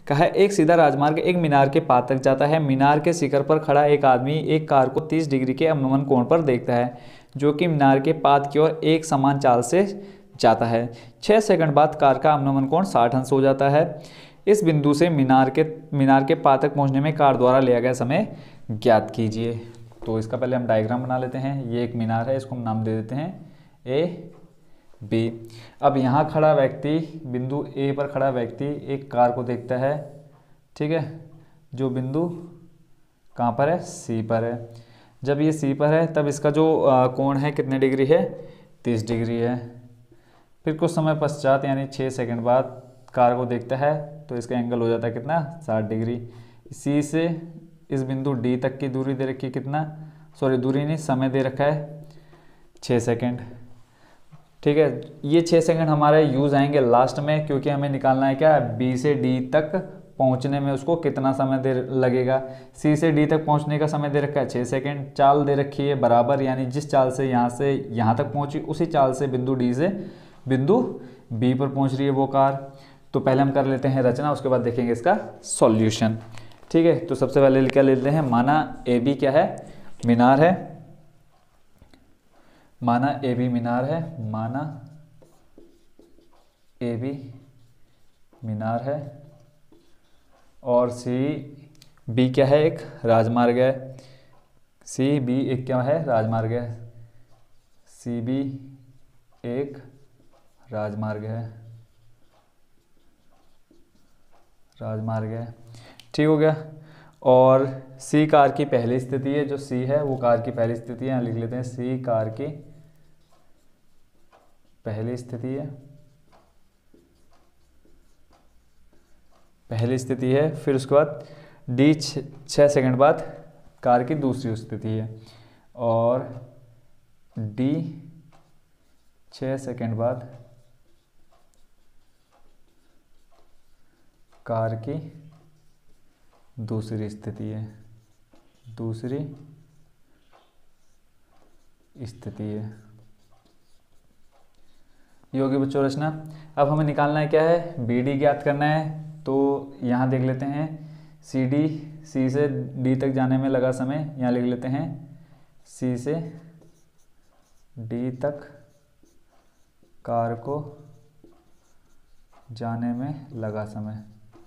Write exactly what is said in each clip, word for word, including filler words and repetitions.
कहा है एक सीधा राजमार्ग एक मीनार के पास तक जाता है। मीनार के शिखर पर खड़ा एक आदमी एक कार को तीस डिग्री के अवनमन कोण पर देखता है, जो कि मीनार के पाद की ओर एक समान चाल से जाता है। छः सेकंड बाद कार का अवनमन कोण साठ अंश हो जाता है। इस बिंदु से मीनार के मीनार के पाद तक पहुंचने में कार द्वारा लिया गया समय ज्ञात कीजिए। तो इसका पहले हम डायग्राम बना लेते हैं। ये एक मीनार है, इसको हम नाम दे देते हैं ए बी। अब यहाँ खड़ा व्यक्ति, बिंदु ए पर खड़ा व्यक्ति एक कार को देखता है, ठीक है, जो बिंदु कहाँ पर है, सी पर है। जब ये सी पर है तब इसका जो कोण है कितने डिग्री है, तीस डिग्री है। फिर कुछ समय पश्चात यानी छः सेकंड बाद कार को देखता है तो इसका एंगल हो जाता है कितना, साठ डिग्री। सी से इस बिंदु डी तक की दूरी दे रखी है कितना, सॉरी दूरी नहीं, समय दे रखा है छः सेकंड, ठीक है। ये छः सेकंड हमारे यूज़ आएंगे लास्ट में, क्योंकि हमें निकालना है क्या, बी से डी तक पहुंचने में उसको कितना समय दे लगेगा। सी से डी तक पहुंचने का समय दे रखा है छः सेकंड, चाल दे रखी है बराबर, यानी जिस चाल से यहाँ से यहाँ तक पहुंची उसी चाल से बिंदु डी से बिंदु बी पर पहुंच रही है वो कार। तो पहले हम कर लेते हैं रचना, उसके बाद देखेंगे इसका सॉल्यूशन, ठीक है। तो सबसे पहले क्या लेते हैं, माना ए बी क्या है, मीनार है, माना ए बी मीनार है, माना ए बी मीनार है, और सी बी क्या है, एक राजमार्ग है, सी बी एक क्या है, राजमार्ग है, सी बी एक राजमार्ग है, राजमार्ग है, ठीक हो गया। और सी कार की पहली स्थिति है, जो सी है वो कार की पहली स्थिति है, यहाँ लिख लेते हैं सी कार की पहली स्थिति है, पहली स्थिति है। फिर उसके बाद डी छः सेकंड बाद कार की दूसरी स्थिति है, और डी छः सेकंड बाद कार की दूसरी स्थिति है, दूसरी स्थिति है। ये होगी बच्चों रचना। अब हमें निकालना है क्या है, बी डी ज्ञात करना है। तो यहाँ देख लेते हैं सी डी, सी से डी तक जाने में लगा समय, यहाँ लिख लेते हैं सी से डी तक कार को जाने में लगा समय,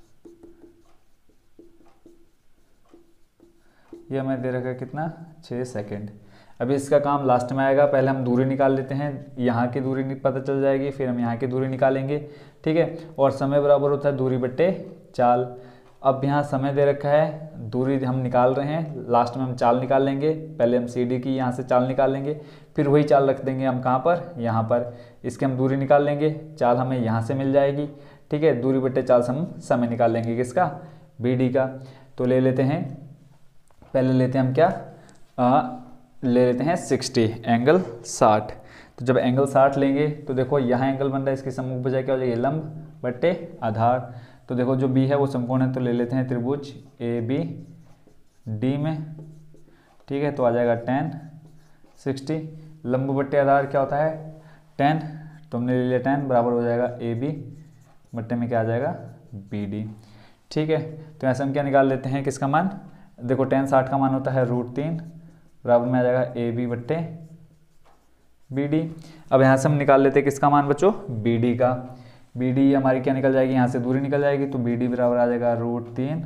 ये हमें दे रखा है कितना, छः सेकंड। अभी इसका काम लास्ट में आएगा, पहले हम दूरी निकाल लेते हैं, यहाँ की दूरी पता चल जाएगी, फिर हम यहाँ की दूरी निकालेंगे, ठीक है। और समय बराबर होता है दूरी बट्टे चाल। अब यहाँ समय दे रखा है, दूरी हम निकाल रहे हैं, लास्ट में हम चाल निकाल लेंगे। पहले हम सी डी की यहाँ से चाल निकाल लेंगे, फिर वही चाल रख देंगे हम कहाँ पर, यहाँ पर। इसके हम दूरी निकाल लेंगे, चाल हमें यहाँ से मिल जाएगी, ठीक है। दूरी बट्टे चाल से हम समय निकाल लेंगे किसका, बी डी का। तो ले लेते हैं, पहले लेते हैं हम क्या, आ, ले लेते हैं साठ, एंगल साठ। तो जब एंगल साठ लेंगे तो देखो यहाँ एंगल बन रहा है, इसके सम्मुख बजाय क्या हो जाएगी, लंब बट्टे आधार। तो देखो जो बी है वो समकोण है, तो ले लेते हैं त्रिभुज ए बी डी में, ठीक है। तो आ जाएगा टेन सिक्सटी, लंब बट्टे आधार क्या होता है, टेन, तो हमने ले लिया टेन, बराबर हो जाएगा ए बी बट्टे में क्या आ जाएगा, बी डी, ठीक है। तो ऐसे हम क्या निकाल लेते हैं, किसका मान, देखो टेन साठ का मान होता है रूट तीन, बराबर में आ जाएगा ए बी बट्टे बी डी। अब यहाँ से हम निकाल लेते हैं किसका मान बच्चों, बी डी का। बी डी हमारी क्या निकल जाएगी, यहाँ से दूरी निकल जाएगी, तो बी डी बराबर आ जाएगा रूट तीन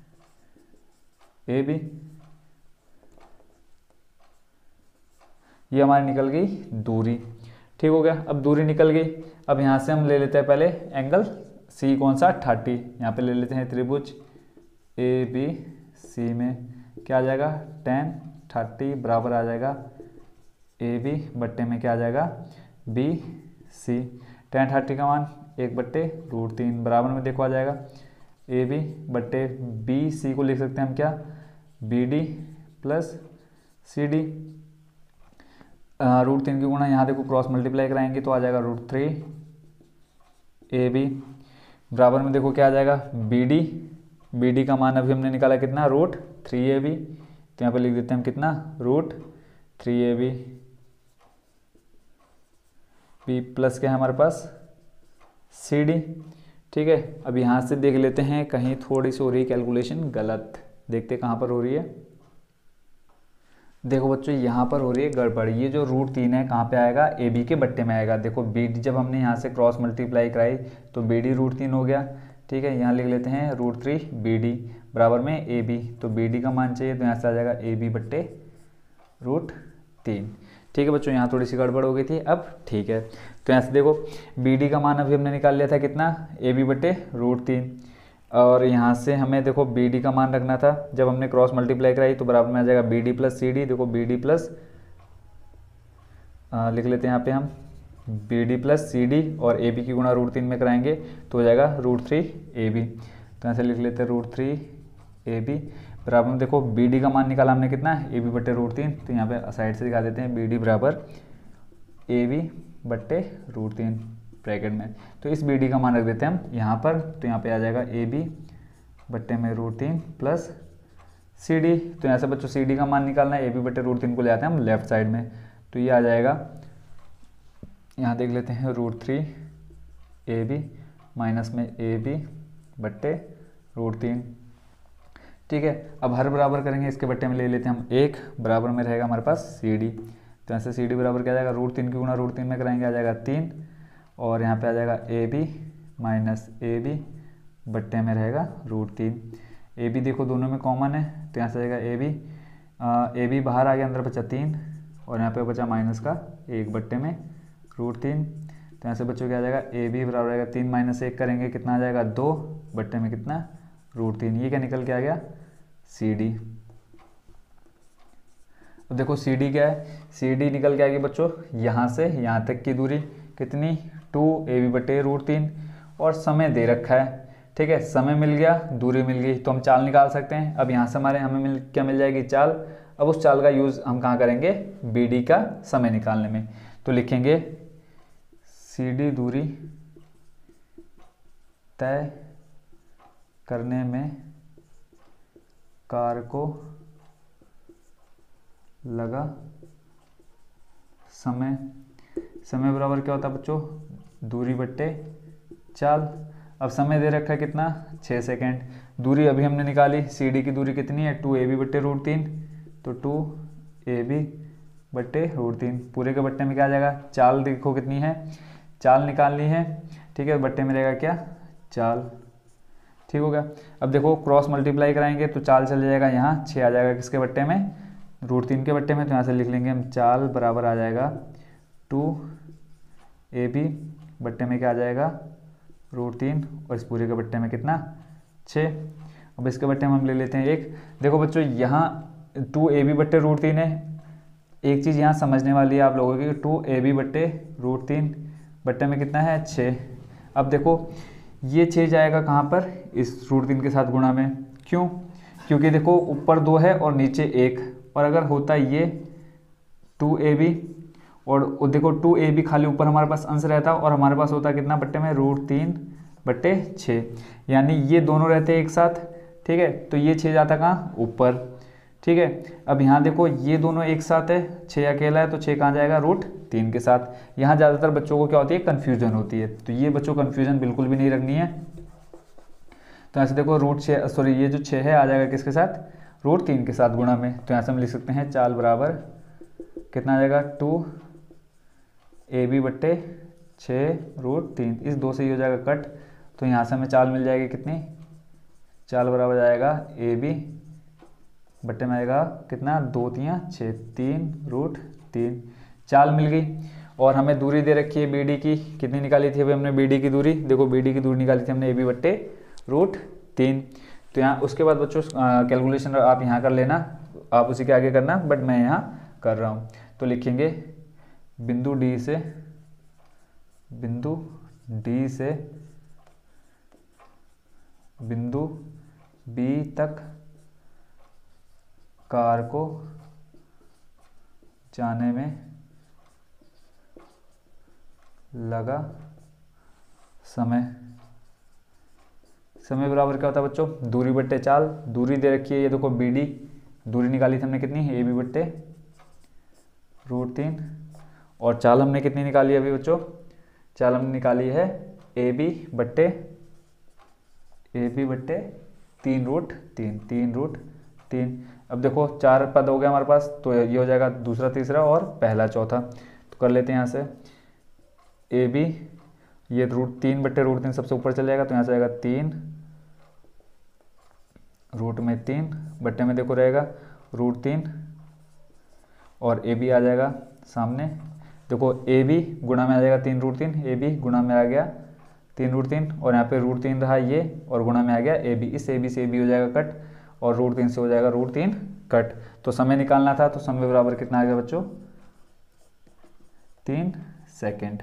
ए बी। ये हमारी निकल गई दूरी, ठीक हो गया। अब दूरी निकल गई, अब यहाँ से हम ले लेते हैं पहले एंगल सी, कौन सा, थर्टी। यहाँ पे ले लेते हैं त्रिभुज ए बी सी में क्या आ जाएगा, टेन थर्टी बराबर आ जाएगा ए बी बट्टे में क्या आ जाएगा, बी सी। टेन थर्टी का मान एक बट्टे रूट तीन, बराबर में देखो आ जाएगा ए बी बट्टे बी सी को लिख सकते हैं हम क्या, B D plus C D. Root तीन की गुणा यहाँ देखो क्रॉस मल्टीप्लाई कराएंगे तो आ जाएगा रूट थ्री ए बी, बराबर में देखो क्या आ जाएगा, बी डी। बी डी का मान अभी हमने निकाला कितना, रूट थ्री ए बी, तो यहाँ पे लिख देते हैं हम कितना, root three A B. B plus क्या है हमारे पास, सी डी, ठीक है। अब यहाँ से देख लेते हैं, कहीं थोड़ी सी हो रही है कैलकुलेशन गलत, देखते कहाँ पर हो रही है। देखो बच्चों यहाँ पर हो रही है गड़बड़, ये जो रूट तीन है कहाँ पे आएगा, ए बी के बट्टे में आएगा। देखो बी डी जब हमने यहाँ से क्रॉस मल्टीप्लाई कराई तो बी डी रूट तीन हो गया, ठीक है। यहाँ लिख लेते हैं रूट थ्री बी डी बराबर में ए बी, तो बी डी का मान चाहिए तो यहाँ से आ जाएगा ए बी बट्टे रूट तीन, ठीक है बच्चों। यहाँ थोड़ी सी गड़बड़ हो गई थी, अब ठीक है। तो यहाँ से देखो बी डी का मान अभी हमने निकाल लिया था कितना, ए बी बट्टे रूट तीन, और यहाँ से हमें देखो बी डी का मान रखना था, जब हमने क्रॉस मल्टीप्लाई कराई तो बराबर में आ जाएगा B D plus C D. देखो बी डी प्लस लिख लेते हैं यहाँ पे हम B D plus C D, और ए बी की गुणा रूट तीन में कराएंगे तो हो जाएगा रूट थ्री ए बी। तो यहाँ से लिख लेते हैं रूट थ्री ए बी बराबर में, देखो बी डी का मान निकाला हमने कितना, ए बी बट्टे रूट तीन, तो यहाँ पे साइड से दिखा देते हैं बी डी बराबर ए बी बट्टे रूट तीन ब्रैकेट में। तो इस बी डी का मान रख देते हैं हम यहाँ पर, तो यहाँ पे आ जाएगा ए बी बट्टे में रूट तीन प्लस सी डी। तो यहाँ से बच्चों सी डी का मान निकालना है, ए बी बट्टे रूट तीन को ले आते हैं हम लेफ्ट साइड में, तो ये आ जाएगा, यहाँ देख लेते हैं root three A B minus में ए बी बट्टे रूट तीन, ठीक है। अब हर बराबर करेंगे, इसके बट्टे में ले लेते हैं हम एक, बराबर में रहेगा हमारे पास सी डी। तो यहाँ से सी डी बराबर क्या आ जाएगा, रूट तीन की गुणा रूट तीन में कराएंगे आ जाएगा तीन, और यहाँ पे आ जाएगा A B minus A B बट्टे में रहेगा रूट तीन। ए बी देखो दोनों में कॉमन है, तो यहाँ से आ जाएगा ए बी, ए बी बाहर आ गया, अंदर बचा तीन, और यहाँ पे बचा माइनस का एक बट्टे में रूट तीन। तो यहाँ से बच्चों क्या आ जाएगा, ए बी बराबर आएगा तीन माइनस एक करेंगे कितना आ जाएगा दो, बट्टे में कितना रूट तीन। ये क्या निकल के आ गया, सी डी। अब देखो सी डी क्या है, सी डी निकल के आ गई बच्चों यहाँ से यहाँ तक की दूरी कितनी, टू ए बी बटे रूट तीन, और समय दे रखा है, ठीक है। समय मिल गया, दूरी मिल गई, तो हम चाल निकाल सकते हैं। अब यहाँ से हमारे हमें मिल क्या मिल जाएगी, चाल। अब उस चाल का यूज़ हम कहाँ करेंगे, बी डी का समय निकालने में। तो लिखेंगे सी डी दूरी तय करने में कार को लगा समय, समय बराबर क्या होता है बच्चों, दूरी बट्टे चाल। अब समय दे रखा है कितना, छः सेकेंड। दूरी अभी हमने निकाली, सी डी की दूरी कितनी है, टू ए बी बट्टे रूट तीन, तो टू ए बी बट्टे रूट तीन, पूरे के बट्टे में क्या आ जाएगा, चाल देखो कितनी है, चाल निकालनी है, ठीक है। बट्टे में रहेगा क्या, चाल, ठीक हो गया। अब देखो क्रॉस मल्टीप्लाई कराएंगे तो चाल चल जाएगा यहाँ, छः आ जाएगा किसके बट्टे में, रूट तीन के बट्टे में। तो यहाँ से लिख लेंगे हम चाल बराबर आ जाएगा टू ए बी बट्टे में क्या आ जाएगा, रूट तीन, और इस पूरे के बट्टे में कितना, छः। अब इसके बट्टे में हम ले लेते हैं एक। देखो बच्चों यहाँ टू ए बी बट्टे रूट तीन है, एक चीज़ यहाँ समझने वाली है आप लोगों की, टू ए बी बट्टे रूट तीन बट्टे में कितना है, छः। अब देखो ये छः जाएगा कहाँ पर, इस रूट तीन के साथ गुणा में, क्यों, क्योंकि देखो ऊपर दो है और नीचे एक, और अगर होता ये टू ए बी और देखो टू ए बी खाली ऊपर हमारे पास अंश रहता और हमारे पास होता कितना बट्टे में, रूट तीन बट्टे छः, यानी ये दोनों रहते एक साथ, ठीक है। तो ये छः जाता कहाँ, ऊपर, ठीक है। अब यहाँ देखो ये दोनों एक साथ है, छः अकेला है, तो छः कहाँ जाएगा, रूट तीन के साथ। यहाँ ज़्यादातर बच्चों को क्या होती है, कन्फ्यूजन होती है, तो ये बच्चों कन्फ्यूजन बिल्कुल भी नहीं रखनी है। तो ऐसे देखो रूट छः, सॉरी ये जो छः है आ जाएगा किसके साथ, रूट तीन के साथ गुणा में। तो यहाँ से हम लिख सकते हैं चाल बराबर कितना आ जाएगा, टू ए बी बट्टे छः रूट तीन, इस दो से ही हो जाएगा कट, तो यहाँ से हमें चाल मिल जाएगी कितनी, चाल बराबर जाएगा ए बी बट्टे में आएगा कितना, दो तियाँ छः, तीन रूट तीन, चाल मिल गई। और हमें दूरी दे रखी है बी डी की, कितनी निकाली थी अभी हमने बी डी की दूरी, देखो बी डी की दूरी निकाली थी हमने ए बी बट्टे रूट तीन। तो यहाँ उसके बाद बच्चों कैलकुलेशन आप यहाँ कर लेना, आप उसी के आगे करना, बट मैं यहाँ कर रहा हूँ। तो लिखेंगे बिंदु डी से, बिंदु डी से बिंदु बी तक कार को जाने में लगा समय, समय बराबर क्या होता है बच्चों, दूरी बट्टे चाल। दूरी दे रखी है, ये देखो बी डी, दूरी निकाली थी हमने कितनी, ए बी बट्टे रूट तीन, और चाल हमने कितनी निकाली है अभी बच्चों, चाल हमने निकाली है ए बी बट्टे ए बी बट्टे तीन रूट तीन तीन रूट तीन। अब देखो चार पद हो गया हमारे पास, तो ये हो जाएगा दूसरा तीसरा और पहला चौथा। तो कर लेते हैं यहाँ से ए बी, ये रूट तीन बट्टे रूट तीन सबसे ऊपर चले जाएगा, तो यहाँ से आएगा तीन रूट में तीन बट्टे में देखो रहेगा रूट तीन, और ए बी आ जाएगा सामने। देखो ए बी गुणा में आ जाएगा तीन रूट तीन, ए बी गुणा में आ गया तीन रूट तीन, और यहाँ पे रूट तीन रहा ये, और गुणा में आ गया ए बी। इस ए बी से ए बी हो जाएगा कट, और रूट तीन से हो जाएगा रूट तीन कट। तो समय निकालना था, तो समय बराबर कितना आ गया बच्चों, तीन सेकेंड।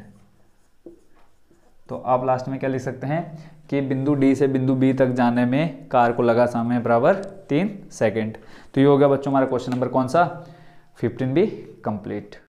तो आप लास्ट में क्या लिख सकते हैं कि बिंदु डी से बिंदु बी तक जाने में कार को लगा समय बराबर तीन सेकेंड। तो ये हो गया बच्चों हमारा क्वेश्चन नंबर कौन सा, फिफ्टीन बी कंप्लीट।